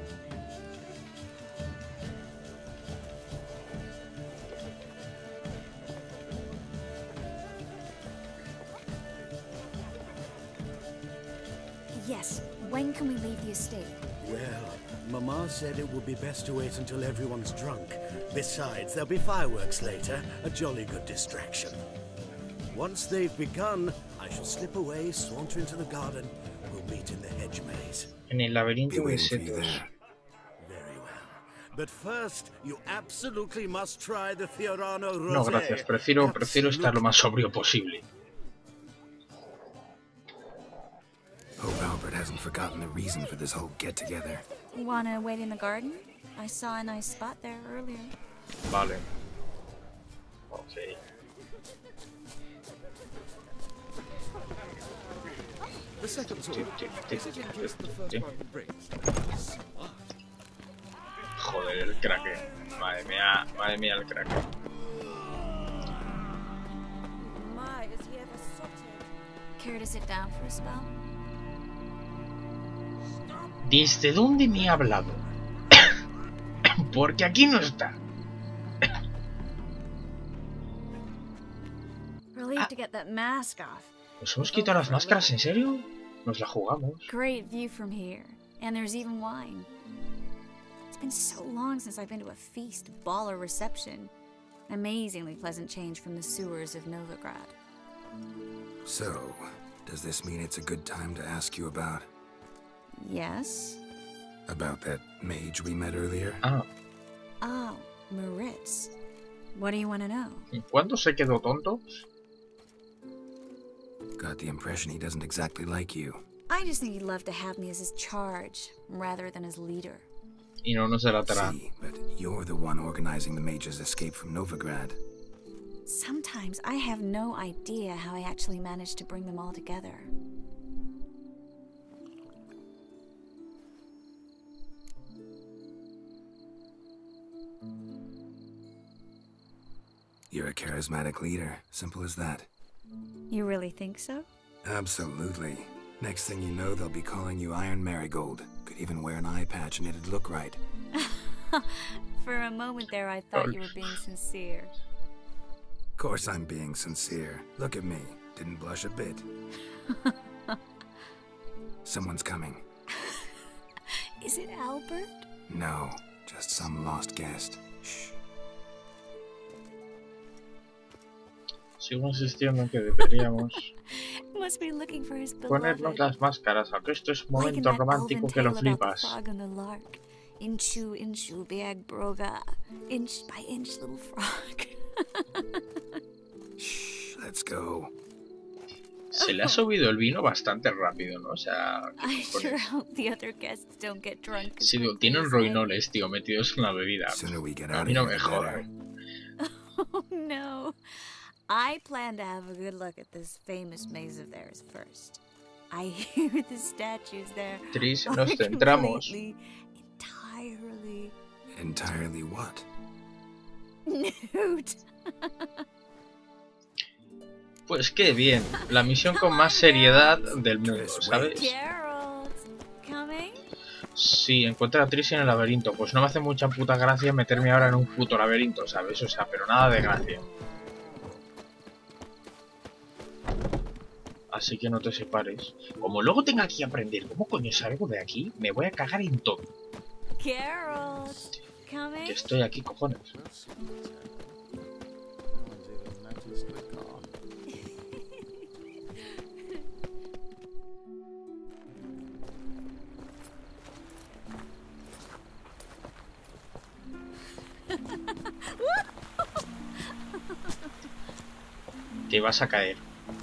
Yes. When can we leave the estate? Well, Mama said it would be best to wait until everyone's drunk. Besides, there'll be fireworks later, a jolly good distraction. Once they've begun, I shall slip away, saunter into the garden. We'll meet in the hedge maze. En el laberinto de setos. Very well. But first, you absolutely must try the Fiorano Rosé. No, gracias. Prefiero estar lo más sobrio posible. Hope Albert hasn't forgotten the reason for this whole get-together. Wanna wait in the garden? I saw a nice spot there earlier. Vale. Ok. The second sword. Is it just the first one that brings? Joder, el crack. Madre mía el crack. My, is he ever sorted? Care to sit down for a spell? ¿Desde dónde me ha hablado? Porque aquí no está. Relieved to get that mask off. ¿Nos hemos quitado las máscaras? ¿En serio? Nos la jugamos. Great view from here. And there's even wine. It's been so long since I've been to a feast, ball, or reception. Amazingly pleasant change from the sewers of Novigrad. So, does this mean it's a good time to ask you about... Yes? About that mage we met earlier? Oh, Moritz. What do you want to know? ¿Cuándo se quedó tonto? Got the impression he doesn't exactly like you. I just think he'd love to have me as his charge, rather than his leader. Y no nos delatará. See, but you're the one organizing the mage's escape from Novigrad. Sometimes I have no idea how I actually managed to bring them all together. You're a charismatic leader. Simple as that. You really think so? Absolutely. Next thing you know, they'll be calling you Iron Marigold. Could even wear an eye patch and it'd look right. For a moment there, I thought you were being sincere. Of course I'm being sincere. Look at me. Didn't blush a bit. Someone's coming. Is it Albert? No, just some lost guest. Shh. Sigo insistiendo en que deberíamos Must be looking for his ponernos las máscaras, aunque esto es un momento romántico que lo flipas. Inchu, inchu, big broga. Inch by inch, little frog. Shh, let's go. Se le ha subido el vino bastante rápido, ¿no? O sea... I sure hope the other guests don't get drunk. Sí, digo, tienen roinoles, tío, metidos en la bebida. A mí no me jodan. Oh, no. I plan to have a good look at this famous maze of theirs first. I hear the statues there. Tris, nos centramos. Entirely what? Nude. Pues qué bien, la misión con más seriedad del mundo, ¿sabes? Sí, encuentra a Tris en el laberinto. Pues no me hace mucha puta gracia meterme ahora en un puto laberinto, ¿sabes? O sea, pero nada de gracia. Así que no te separes. Como luego tenga que aprender cómo coño salgo de aquí, me voy a cagar en todo. Que estoy aquí, cojones. Te vas a caer.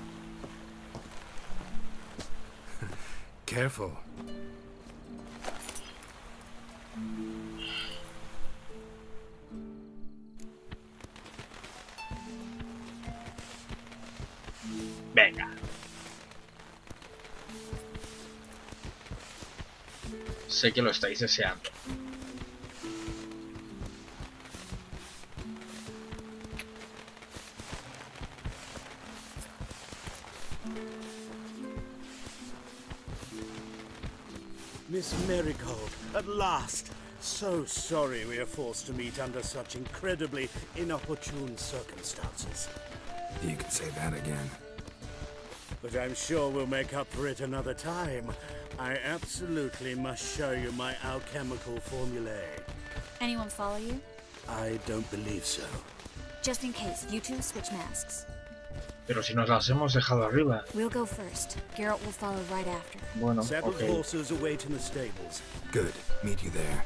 Careful. Venga. Sé que lo estáis deseando. Miss Marigold, at last! So sorry we are forced to meet under such incredibly inopportune circumstances. You can say that again. But I'm sure we'll make up for it another time. I absolutely must show you my alchemical formulae. Anyone follow you? I don't believe so. Just in case, you two switch masks. Pero si nos las hemos dejado arriba. We'll go first. Garrett will follow right after. Bueno, Settled horses await in the stables. Good. Meet you there.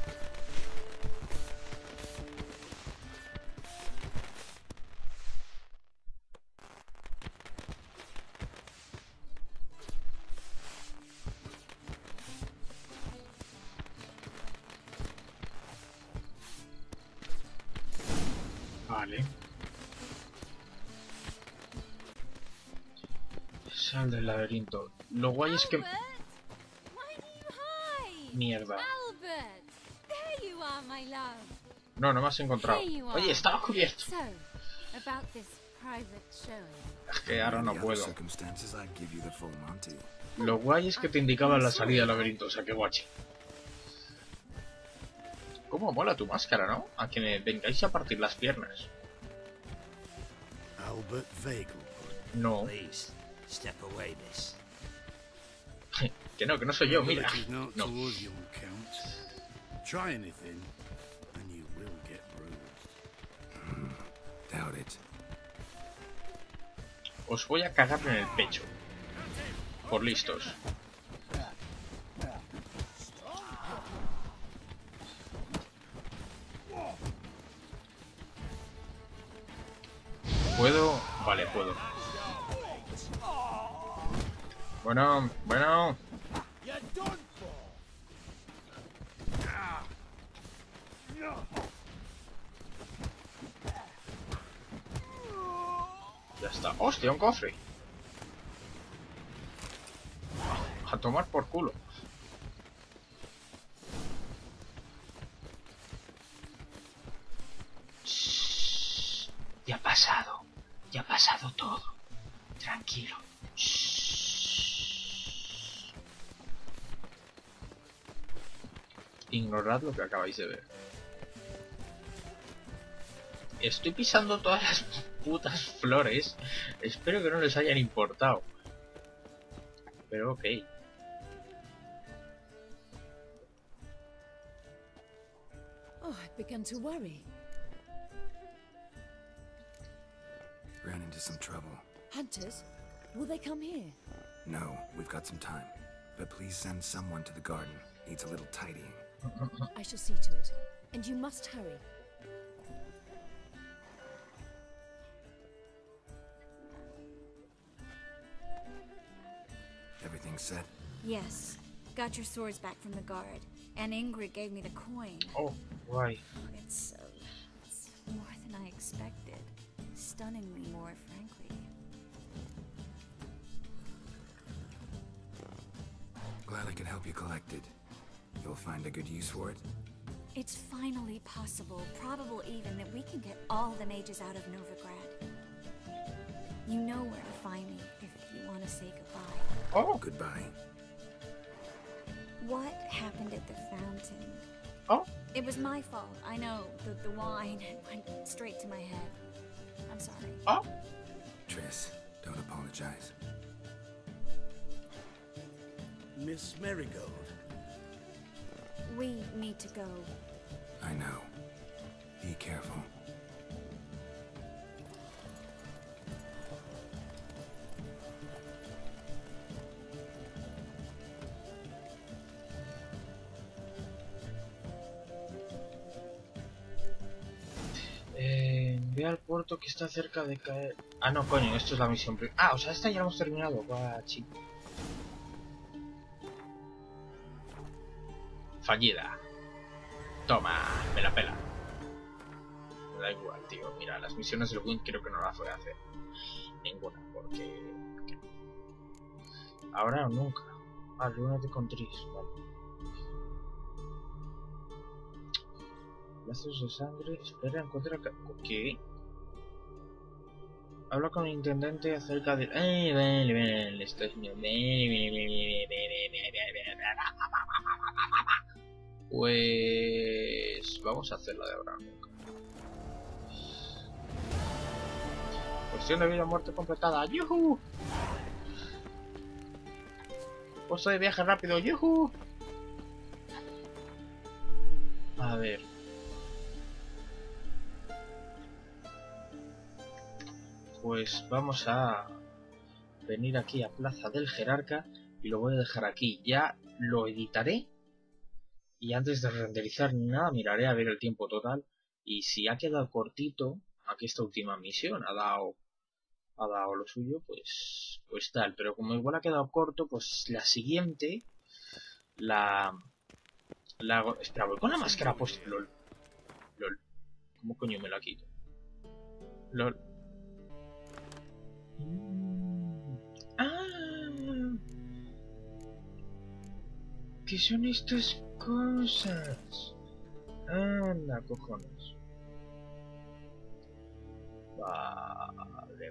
Vale. Sal del laberinto. Lo guay es que... Mierda. No, no me has encontrado. Oye, estaba cubierto. Es que ahora no puedo. Lo guay es que te indicaba la salida del laberinto, o sea que guachi. Cómo mola tu máscara, ¿no? A que me vengáis a partir las piernas. Albert Weigel. No. Please, step away, miss. Que no soy yo, mira. No. Try anything, and you will get bruised. Os voy a cagar en el pecho. Por listos. ¿Puedo? Vale, puedo. Bueno. Ya está. ¡Hostia, un cofre! A tomar por culo. Shh. Ya ha pasado todo. Tranquilo. Shh. Ignorad lo que acabáis de ver. Estoy pisando todas las putas flores. Espero que no les hayan importado. Pero ok. Oh, I've begun to worry. Ran into some trouble. Hunters? Will they come here? No, we've got some time. But please send someone to the garden. Needs a little tidying. I shall see to it. And you must hurry. Everything set? Yes. Got your swords back from the guard. And Ingrid gave me the coin. Oh, why? It's more than I expected. Stunningly more, frankly. Glad I could help you collect it. You'll find a good use for it? It's finally possible, probable even, that we can get all the mages out of Novigrad. You know where to find me if you want to say goodbye. Oh! Goodbye. What happened at the fountain? Oh? It was my fault, I know. The wine went straight to my head. I'm sorry. Oh? Triss, don't apologize. Miss Marigold. We need to go. I know. Be careful. Ve al puerto que está cerca de caer. Ah, no, coño, esto es la misión. Ah, o sea, esta ya la hemos terminado. Va, chico. Fallida. Toma, me la pela. Me da igual, tío. Mira, las misiones del Wind creo que no las voy a hacer. Ninguna, porque... Ahora o nunca. Ah, reúnete con Triss, vale. Lazos de sangre. Espera, encuentra... ¿Qué? Habla con el intendente acerca de... Vale, esto es... Pues... Vamos a hacerlo de ahora nunca. Cuestión de vida o muerte completada. ¡Yuhu! Puesto de viaje rápido. ¡Yuhu! A ver. Pues vamos a venir aquí a Plaza del Jerarca y lo voy a dejar aquí. Ya lo editaré y antes de renderizar nada miraré a ver el tiempo total y si ha quedado cortito, aquí esta última misión ha dado lo suyo, pues tal. Pero como igual ha quedado corto, pues la siguiente la hago. Espera, voy con la máscara puesta. LOL. ¿Cómo coño me la quito? LOL. ¿Qué son estas cosas? Anda, cojones. Vale.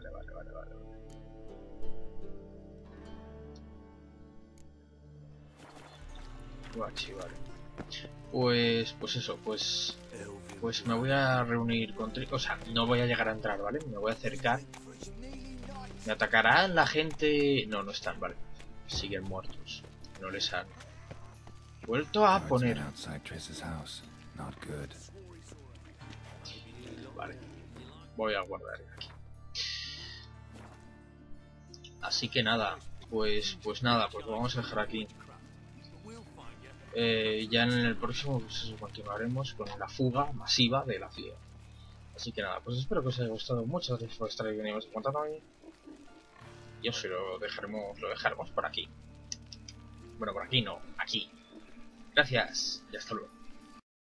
Guachi, vale. Pues eso, pues me voy a reunir con Triss. O sea, no voy a llegar a entrar, ¿vale? Me voy a acercar. ¿Me atacarán la gente? No, no están, vale. Siguen muertos. No les han vuelto a poner. Outside Triss's house. Not good. Vale. Voy a guardar aquí. Así que nada, pues nada, pues vamos a dejar aquí. Ya en el próximo pues continuaremos con la fuga masiva de la ciudad. Así que nada, pues espero que os haya gustado. Muchas gracias por estar ahí, venimos a contar hoy. Y os lo dejaremos por aquí. Bueno, por aquí no, aquí. Gracias y hasta luego.